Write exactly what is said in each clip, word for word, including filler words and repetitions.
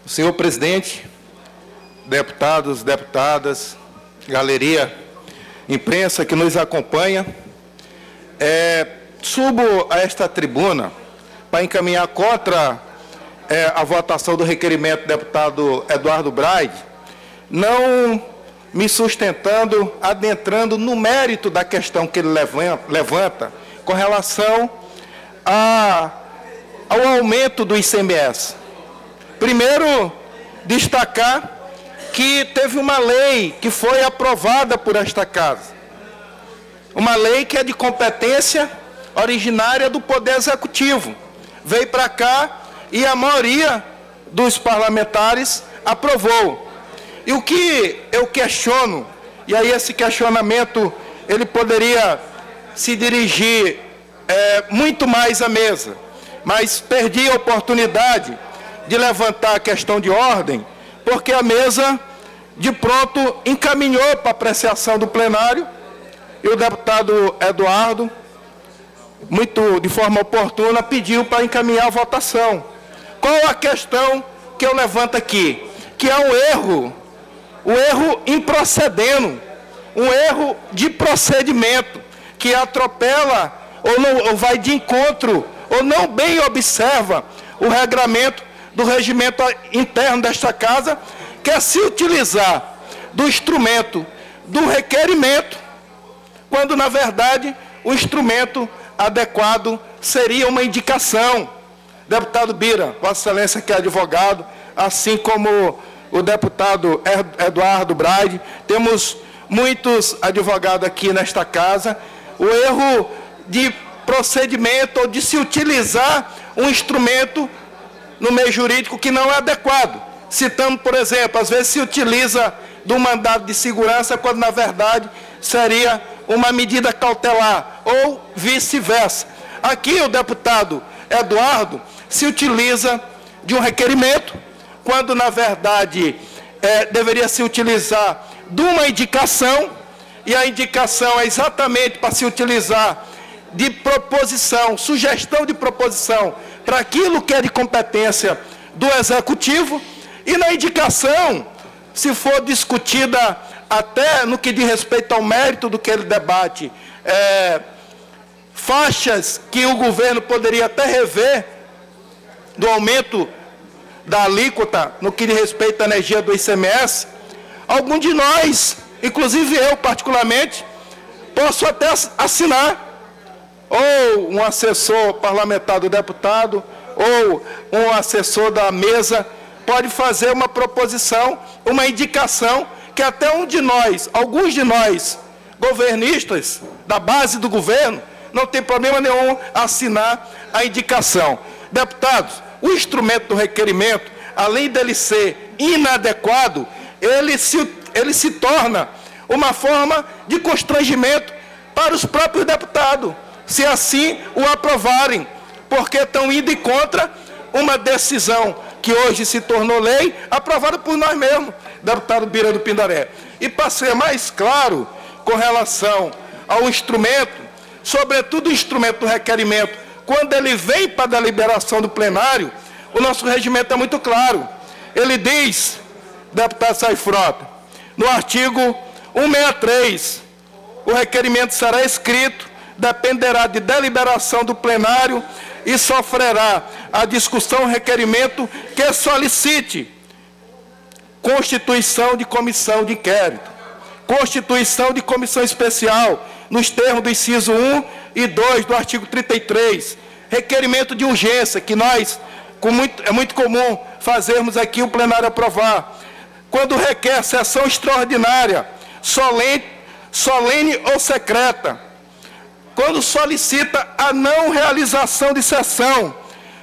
Senhor presidente, deputados, deputadas, galeria, imprensa que nos acompanha, é, subo a esta tribuna para encaminhar contra é, a votação do requerimento do deputado Eduardo Braide, não me sustentando, adentrando no mérito da questão que ele levanta, levanta com relação a, ao aumento do I C M S. Primeiro, destacar que teve uma lei que foi aprovada por esta casa. Uma lei que é de competência originária do Poder Executivo. Veio para cá e a maioria dos parlamentares aprovou. E o que eu questiono, e aí esse questionamento ele poderia se dirigir é, muito mais à mesa, mas perdi a oportunidade de levantar a questão de ordem, porque a mesa, de pronto, encaminhou para apreciação do plenário, e o deputado Eduardo, muito de forma oportuna, pediu para encaminhar a votação. Qual a questão que eu levanto aqui? Que é um erro, um erro improcedendo, um erro de procedimento, que atropela ou, não, ou vai de encontro, ou não bem observa o regramento do regimento interno desta casa, que é se utilizar do instrumento do requerimento, quando, na verdade, o instrumento adequado seria uma indicação. Deputado Bira, Vossa Excelência que é advogado, assim como o deputado Eduardo Braide, temos muitos advogados aqui nesta casa, o erro de procedimento ou de se utilizar um instrumento no meio jurídico que não é adequado. Citando, por exemplo, às vezes se utiliza do mandado de segurança, quando na verdade seria uma medida cautelar, ou vice-versa. Aqui o deputado Eduardo se utiliza de um requerimento, quando na verdade é, deveria se utilizar de uma indicação, e a indicação é exatamente para se utilizar de proposição, sugestão de proposição, para aquilo que é de competência do Executivo, e na indicação, se for discutida até no que diz respeito ao mérito do que ele debate, é, faixas que o governo poderia até rever do aumento da alíquota no que diz respeito à energia do I C M S, algum de nós, inclusive eu particularmente, posso até assinar, ou um assessor parlamentar do deputado, ou um assessor da mesa, pode fazer uma proposição, uma indicação, que até um de nós, alguns de nós, governistas, da base do governo, não tem problema nenhum assinar a indicação. Deputados, o instrumento do requerimento, além dele ser inadequado, ele se, ele se torna uma forma de constrangimento para os próprios deputados, se assim o aprovarem, porque estão indo contra uma decisão que hoje se tornou lei, aprovada por nós mesmos, deputado Bira do Pindaré. E para ser mais claro com relação ao instrumento, sobretudo o instrumento do requerimento, quando ele vem para a deliberação do plenário, o nosso regimento é muito claro. Ele diz, deputado Saifrota, no artigo cento e sessenta e três, o requerimento será escrito, dependerá de deliberação do plenário e sofrerá a discussão requerimento que solicite constituição de comissão de inquérito, constituição de comissão especial, nos termos do inciso um e dois do artigo trinta e três, requerimento de urgência, que nós, com muito, é muito comum fazermos aqui o plenário aprovar, quando requer sessão extraordinária, solene, solene ou secreta, quando solicita a não realização de sessão,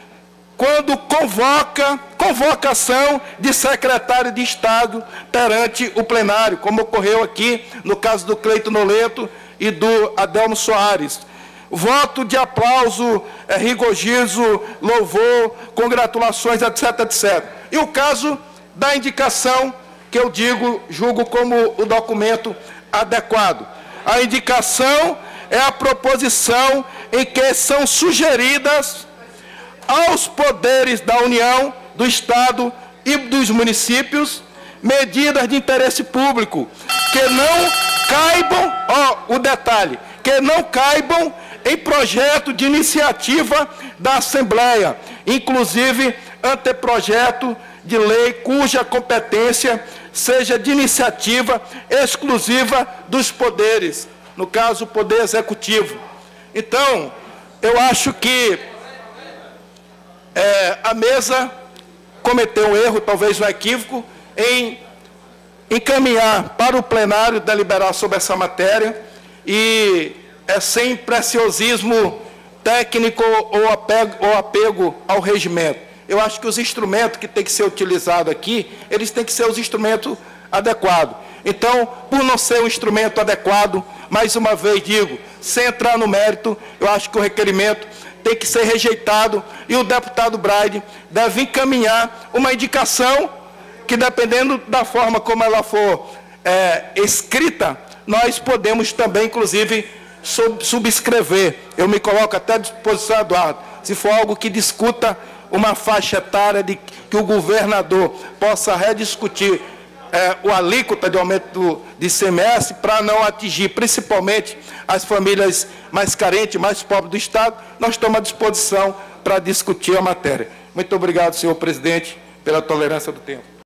quando convoca, convocação de secretário de Estado perante o plenário, como ocorreu aqui no caso do Cleito Noleto e do Adelmo Soares. Voto de aplauso, é, rigogizo, louvor, congratulações, etc, etcétera. E o caso da indicação, que eu digo, julgo como o documento adequado. A indicação é a proposição em que são sugeridas aos poderes da União, do Estado e dos municípios medidas de interesse público que não caibam, ó, o detalhe, que não caibam em projeto de iniciativa da Assembleia, inclusive anteprojeto de lei cuja competência seja de iniciativa exclusiva dos poderes, no caso, o Poder Executivo. Então, eu acho que é, a mesa cometeu um erro, talvez um equívoco, em encaminhar para o plenário deliberar sobre essa matéria e é sem preciosismo técnico ou apego, ou apego ao regimento. Eu acho que os instrumentos que têm que ser utilizados aqui, eles têm que ser os instrumentos adequados. Então, por não ser um instrumento adequado, mais uma vez digo, sem entrar no mérito, eu acho que o requerimento tem que ser rejeitado e o deputado Braide deve encaminhar uma indicação que, dependendo da forma como ela for é, escrita, nós podemos também, inclusive, sub subscrever. Eu me coloco até à disposição, Eduardo, se for algo que discuta uma faixa etária de que o governador possa rediscutir é, o alíquota de aumento do, de I C M S para não atingir principalmente as famílias mais carentes, mais pobres do Estado, nós estamos à disposição para discutir a matéria. Muito obrigado, senhor presidente, pela tolerância do tempo.